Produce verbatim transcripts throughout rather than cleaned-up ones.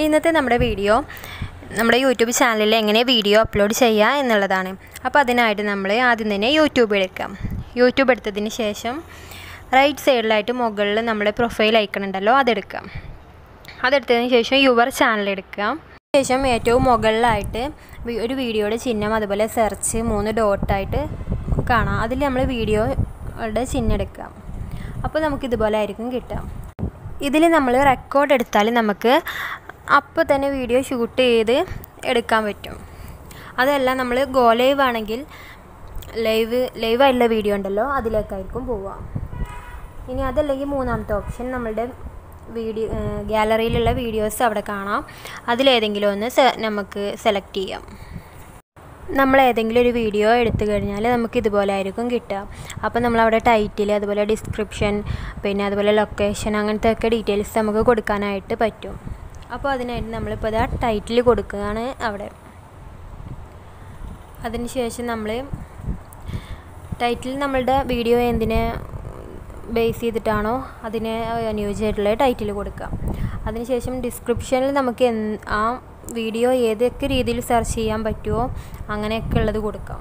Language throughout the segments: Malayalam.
ഇന്നത്തെ നമ്മുടെ വീഡിയോ നമ്മുടെ യൂട്യൂബ് ചാനലിൽ എങ്ങനെ വീഡിയോ അപ്ലോഡ് ചെയ്യാം എന്നുള്ളതാണ്. അപ്പോൾ അതിനായിട്ട് നമ്മൾ ആദ്യം തന്നെ യൂട്യൂബ് എടുക്കാം. യൂട്യൂബ് എടുത്തതിന് ശേഷം റൈറ്റ് സൈഡിലായിട്ട് മുകളിൽ നമ്മുടെ പ്രൊഫൈൽ ഐക്കൺ ഉണ്ടല്ലോ, അതെടുക്കാം. അതെടുത്തതിന് ശേഷം യുവർ ചാനൽ എടുക്കാം. ശേഷം ഏറ്റവും മുകളിലായിട്ട് ഒരു വീഡിയോയുടെ ചിഹ്നം അതുപോലെ സെർച്ച് മൂന്ന് ഡോട്ടായിട്ട് കാണാം. അതിൽ നമ്മൾ വീഡിയോയുടെ ചിഹ്നം എടുക്കാം. അപ്പോൾ നമുക്കിതുപോലെ ആയിരിക്കും കിട്ടുക. ഇതിൽ നമ്മൾ റെക്കോർഡ് എടുത്താൽ നമുക്ക് അപ്പോൾ തന്നെ വീഡിയോ ഷൂട്ട് ചെയ്ത് എടുക്കാൻ പറ്റും. അതല്ല നമ്മൾ ഗോ ലൈവ് ആണെങ്കിൽ ലൈവ് ലൈവായിട്ടുള്ള വീഡിയോ ഉണ്ടല്ലോ അതിലേക്കായിരിക്കും പോവുക. ഇനി അതല്ലെങ്കിൽ മൂന്നാമത്തെ ഓപ്ഷൻ നമ്മളുടെ വീഡിയോ ഗാലറിയിലുള്ള വീഡിയോസ് അവിടെ കാണാം. അതിലേതെങ്കിലും ഒന്ന് നമുക്ക് സെലക്ട് ചെയ്യാം. നമ്മൾ ഏതെങ്കിലും ഒരു വീഡിയോ എടുത്തു കഴിഞ്ഞാൽ നമുക്ക് ഇതുപോലെ ആയിരിക്കും കിട്ടുക. അപ്പോൾ നമ്മളവിടെ ടൈറ്റിൽ അതുപോലെ ഡിസ്ക്രിപ്ഷൻ പിന്നെ അതുപോലെ ലൊക്കേഷൻ അങ്ങനത്തെ ഒക്കെ ഡീറ്റെയിൽസ് നമുക്ക് കൊടുക്കാനായിട്ട് പറ്റും. അപ്പോൾ അതിനായിട്ട് നമ്മളിപ്പോൾ ഇതാ ടൈറ്റിൽ കൊടുക്കുകയാണ് അവിടെ. അതിന് ശേഷം നമ്മൾ ടൈറ്റിൽ നമ്മളുടെ വീഡിയോ എന്തിനെ ബേസ് ചെയ്തിട്ടാണോ അതിനെ അനുയോജ്യമായിട്ടുള്ള ടൈറ്റിൽ കൊടുക്കുക. അതിനുശേഷം ഡിസ്ക്രിപ്ഷനിൽ നമുക്ക് ആ വീഡിയോ ഏതൊക്കെ രീതിയിൽ സെർച്ച് ചെയ്യാൻ പറ്റുമോ അങ്ങനെയൊക്കെ ഉള്ളത് കൊടുക്കാം.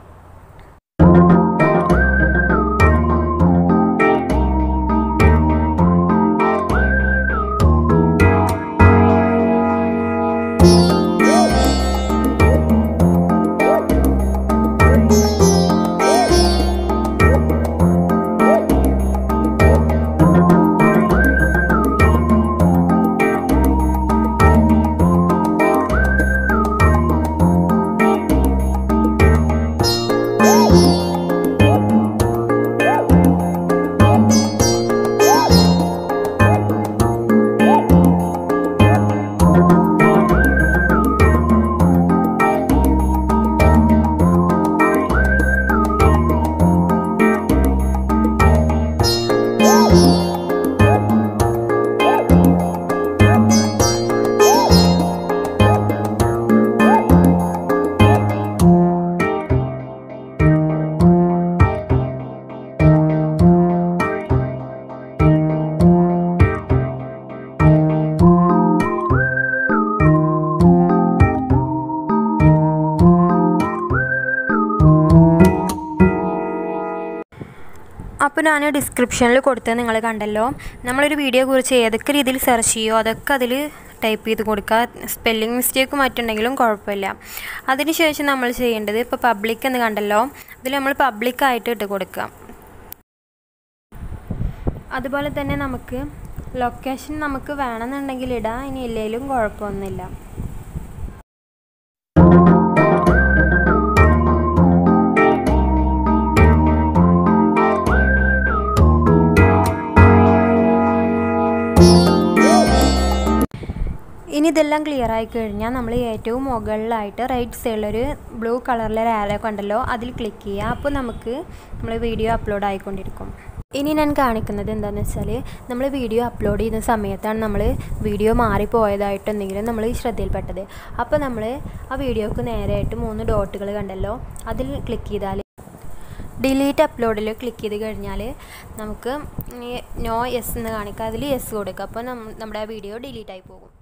അപ്പോൾ ഞാൻ ഡിസ്ക്രിപ്ഷനിൽ കൊടുത്തത് നിങ്ങൾ കണ്ടല്ലോ. നമ്മളൊരു വീഡിയോ കുറിച്ച് ഏതൊക്കെ രീതിയിൽ സെർച്ച് ചെയ്യുമോ അതൊക്കെ അതിൽ ടൈപ്പ് ചെയ്ത് കൊടുക്കുക. സ്പെല്ലിംഗ് മിസ്റ്റേക്ക് മറ്റുണ്ടെങ്കിലും കുഴപ്പമില്ല. അതിനുശേഷം നമ്മൾ ചെയ്യേണ്ടത് ഇപ്പോൾ പബ്ലിക് എന്ന് കണ്ടല്ലോ, അതിൽ നമ്മൾ പബ്ലിക്കായിട്ട് ഇട്ട് കൊടുക്കുക. അതുപോലെ തന്നെ നമുക്ക് ലൊക്കേഷൻ നമുക്ക് വേണമെന്നുണ്ടെങ്കിൽ ഇടാം, ഇനി ഇല്ലെങ്കിലും കുഴപ്പമൊന്നുമില്ല. ഇനി ഇതെല്ലാം ക്ലിയർ ആയി കഴിഞ്ഞാൽ നമ്മൾ ഏറ്റവും മുകളിലായിട്ട് റൈറ്റ് സൈഡിലൊരു ബ്ലൂ കളറിലൊരു ആരോ കണ്ടല്ലോ, അതിൽ ക്ലിക്ക് ചെയ്യുക. അപ്പോൾ നമുക്ക് നമ്മൾ വീഡിയോ അപ്ലോഡ് ആയിക്കൊണ്ടിരിക്കും. ഇനി ഞാൻ കാണിക്കുന്നത് എന്താണെന്ന് വെച്ചാൽ നമ്മൾ വീഡിയോ അപ്ലോഡ് ചെയ്യുന്ന സമയത്താണ് നമ്മൾ വീഡിയോ മാറിപ്പോയതായിട്ട് എന്തെങ്കിലും നമ്മൾ ശ്രദ്ധയിൽപ്പെട്ടത്. അപ്പോൾ നമ്മൾ ആ വീഡിയോക്ക് നേരെയായിട്ട് മൂന്ന് ഡോട്ടുകൾ കണ്ടല്ലോ, അതിൽ ക്ലിക്ക് ചെയ്താൽ ഡിലീറ്റ് അപ്ലോഡിൽ ക്ലിക്ക് ചെയ്ത് കഴിഞ്ഞാൽ നമുക്ക് നോ യെസ് എന്ന് കാണിക്കുക. അതിൽ യെസ് കൊടുക്കുക. അപ്പോൾ നമ്മുടെ ആ വീഡിയോ ഡിലീറ്റ് ആയി പോകും.